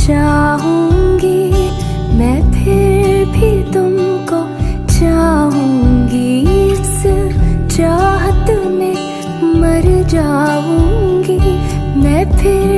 चाहूंगी, मैं फिर भी तुमको चाहूंगी, इस चाहत में मर जाऊंगी मैं फिर